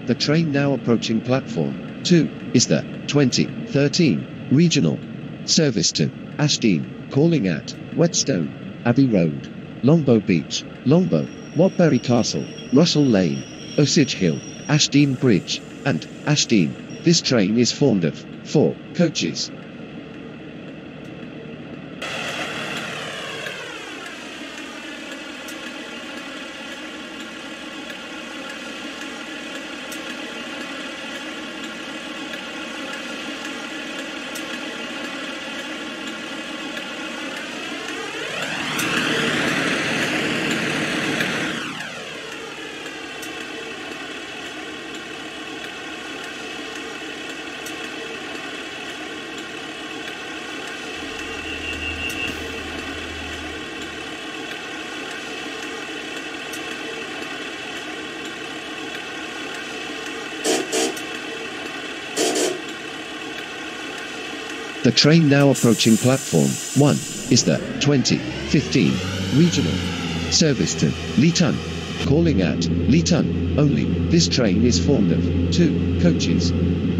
The train now approaching platform 2 is the 2013 regional service to Ashdean, calling at Whetstone, Abbey Road, Longbow Beach, Longbow, Watbury Castle, Russell Lane, Osage Hill, Ashdean Bridge, and Ashdean. This train is formed of 4 coaches. The train now approaching platform 1 is the 2015 regional service to Leaton, calling at Leaton only. This train is formed of 2 coaches.